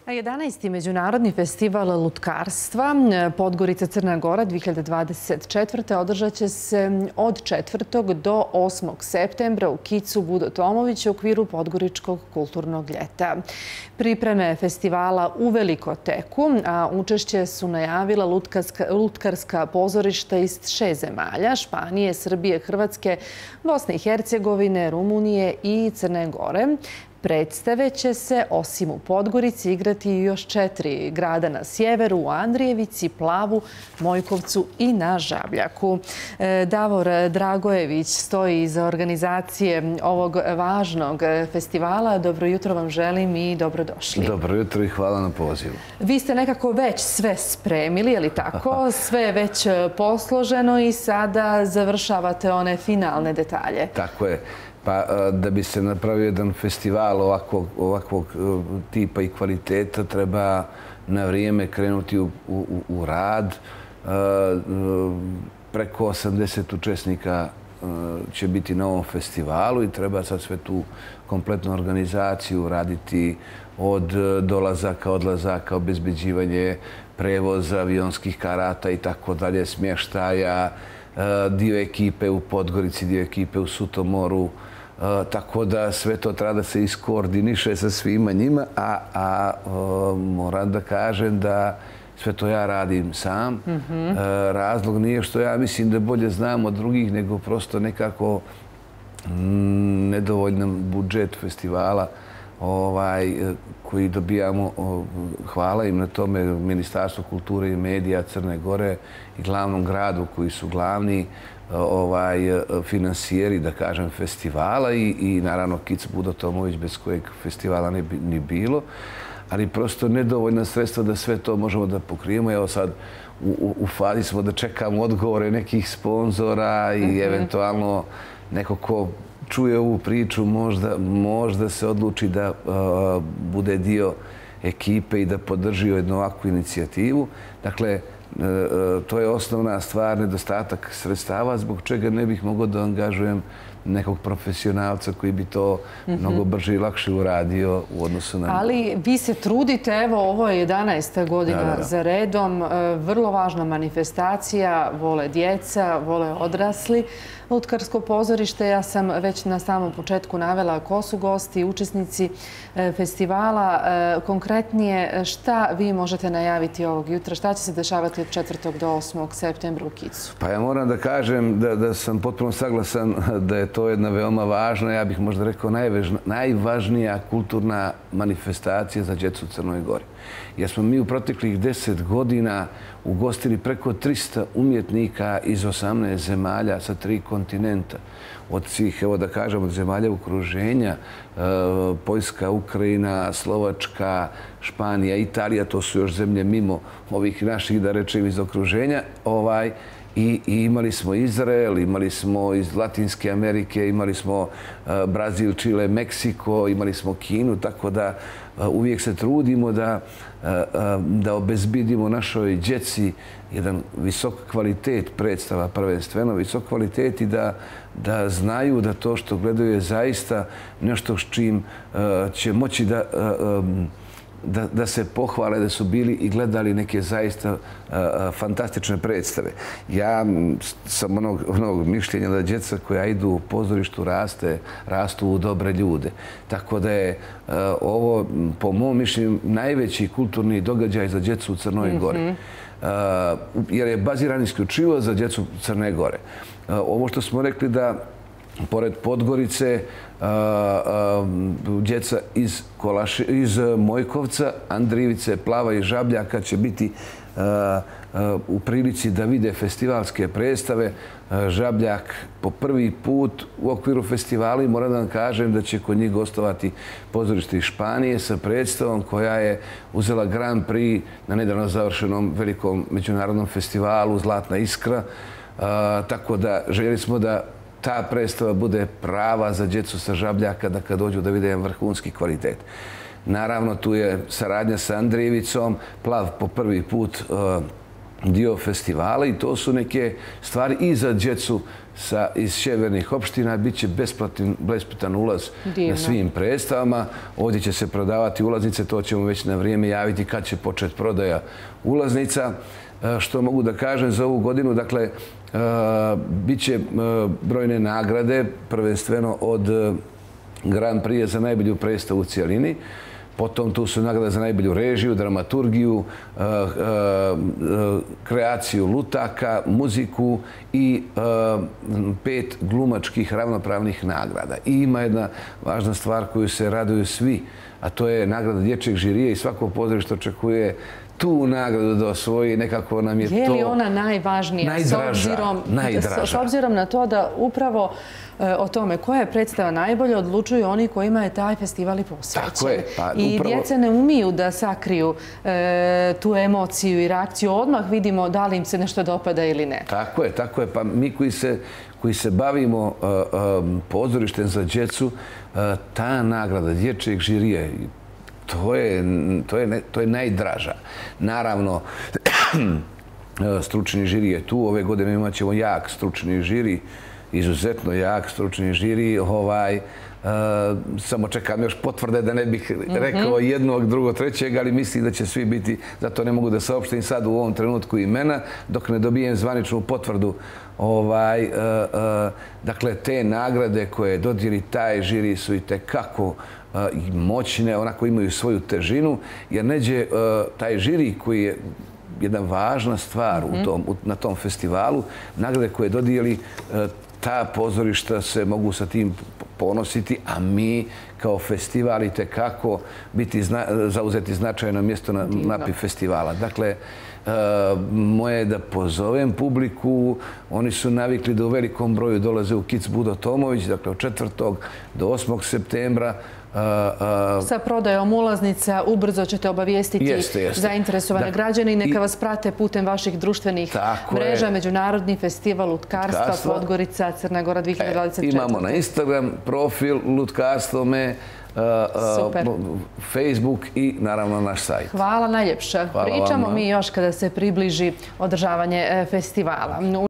11. Međunarodni festival lutkarstva Podgorica Crna Gora 2024. održat će se od 4. do 8. septembra u kicu Budo Tomović u okviru Podgoričkog kulturnog ljeta. Pripreme festivala uveliko teku, a učešće su najavila lutkarska pozorišta iz 6 zemalja: Španije, Srbije, Hrvatske, Bosne i Hercegovine, Rumunije i Crne Gore. Predstave će se, osim u Podgorici, igrati i još 4 grada na sjeveru, u Andrijevici, Plavu, Mojkovcu i na Žabljaku. Davor Dragojević stoji iza organizacije ovog važnog festivala. Dobro jutro vam želim i dobrodošli. Dobro jutro i hvala na pozivu. Vi ste nekako već sve spremili, je li tako? Sve je već posloženo i sada završavate one finalne detalje. Tako je. Pa da bi se napravio jedan festival ovakvog tipa i kvaliteta, treba na vrijeme krenuti u rad. Preko 80 učesnika će biti na ovom festivalu i treba sad sve tu kompletnu organizaciju raditi od dolazaka, odlazaka, obezbeđivanje prevoza, avionskih karata i tako dalje, smještaja, dio ekipe u Podgorici, dio ekipe u Sutomoru. Tako da sve to treba da se iskoordiniše sa svima njima, a moram da kažem da sve to ja radim sam. Razlog nije što ja mislim da bolje znam od drugih, nego prosto nekako nedovoljan budžet festivala koji dobijamo. Hvala im na tome Ministarstvu kulture i medija Crne Gore i glavnom gradu koji su glavni finansijeri, da kažem, festivala i naravno Kic Budo Tomović, bez kojeg festivala ne bi ni bilo, ali prosto nedovoljna sredstva da sve to možemo da pokrijemo. Evo sad u fazi smo da čekamo odgovore nekih sponzora i eventualno neko ko čuje ovu priču možda se odluči da bude dio ekipe i da podrži jednu ovakvu inicijativu. Dakle, to je osnovna stvar, nedostatak sredstava, zbog čega ne bih mogao da angažujem nekog profesionalca koji bi to mnogo brže i lakše uradio u odnosu na... Ali vi se trudite, evo, ovo je 11. godina za redom, vrlo važna manifestacija, vole djeca, vole odrasli. Lutkarsko pozorište, ja sam već na samom početku navela ko su gosti, učesnici festivala. Konkretnije, šta vi možete najaviti ovog jutra? Šta će se dešavati od 4. do 8. septembra u Kicu? Pa ja moram da kažem da sam potpuno saglasan da je to jedna veoma važna, ja bih možda rekao najvažnija kulturna manifestacija za djecu u Crnoj Gori. Jer smo mi u proteklih 10 godina ugostili preko 300 umjetnika iz 18 zemalja sa 3 kontinenta. Od svih, evo da kažem, od zemalja okruženja, Poljska, Ukrajina, Slovačka, Španija, Italija, to su još zemlje mimo ovih naših, da rečem, iz okruženja. I imali smo Izrael, imali smo iz Latinske Amerike, imali smo Brazil, Čile, Meksiko, imali smo Kinu, tako da uvijek se trudimo da obezbedimo našoj djeci jedan visok kvalitet predstava, prvenstveno visok kvalitet, i da znaju da to što gledaju je zaista nešto s čim će moći da se pohvale da su bili i gledali neke zaista fantastične predstave. Ja sam onog mišljenja da djeca koja idu u pozorištu rastu u dobre ljude. Tako da je ovo, po mom mišljenju, najveći kulturni događaj za djecu u Crnoj Gori. Jer je baziran isključivo za djecu Crne Gore. Ovo što smo rekli da pored Podgorice, djeca iz Mojkovca, Andrijevice, Plava i Žabljaka će biti u prilici da vide festivalske predstave. Žabljak po prvi put u okviru festivala, i moram da vam kažem da će kod njih gostovati pozorište iz Španije sa predstavom koja je uzela Grand Prix na nedavno završenom velikom međunarodnom festivalu Zlatna iskra. Tako da željeli smo da ta predstava bude prava za djecu sa Žabljaka, da kad dođu da vide jedan vrhunski kvalitet. Naravno, tu je saradnja sa Andrijevicom. Plav po prvi put dio festivala i to su neke stvari i za djecu iz sjevernih opština. Biće besplatan ulaz na svim predstavama. Ovdje će se prodavati ulaznice, to ćemo već na vrijeme javiti kad će početi prodaja ulaznica. Što mogu da kažem za ovu godinu, dakle, bit će brojne nagrade, prvenstveno od Grand Prix za najbolju predstavu u cijelini. Potom tu su nagrade za najbolju režiju, dramaturgiju, kreaciju lutaka, muziku i 5 glumačkih ravnopravnih nagrada. I ima jedna važna stvar koju se raduju svi, a to je nagrada dječjeg žirije i svako pozorište očekuje tu nagradu da osvoji. Nekako nam je to... Je li ona najvažnija? Najdraža. S obzirom na to da upravo o tome koja je predstava najbolja odlučuju oni kojima je taj festival i posvećen. Tako je. I djece ne umiju da sakriju tu emociju i reakciju. Odmah vidimo da li im se nešto dopada ili ne. Tako je, tako je. Pa mi koji se bavimo pozorištem za djecu, ta nagrada dječjeg žirije, to je najdraža. Naravno, stručni žiri je tu. Ove godine imat ćemo jak stručni žiri, izuzetno jak stručni žiri. Samo čekam još potvrde da ne bih rekao jednog, drugog, trećeg, ali mislim da će svi biti, zato ne mogu da saopštim sad u ovom trenutku imena, dok ne dobijem zvaničnu potvrdu. Dakle, te nagrade koje dodijeli taj žiri su i tekako moćne, onako imaju svoju težinu, jer neđe taj žiri koji je jedna važna stvar na tom festivalu, nagrade koje dodijeli, ta pozorišta se mogu sa tim ponositi, a mi kao festival i tekako zauzeti značajno mjesto na mapi festivala. Dakle, moje je da pozovem publiku. Oni su navikli da u velikom broju dolaze u Kic Budo Tomović, dakle od 4. do 8. septembra. Sa prodajom ulaznica ubrzo ćete obavijestiti zainteresovane građane i neka vas prate putem vaših društvenih mreža. Međunarodni festival lutkarstva Podgorica, Crna Gora 2024. Imamo na Instagram profil Lutkarstvo me, Facebook i naravno naš sajt. Hvala najljepše. Pričamo mi još kada se približi održavanje festivala.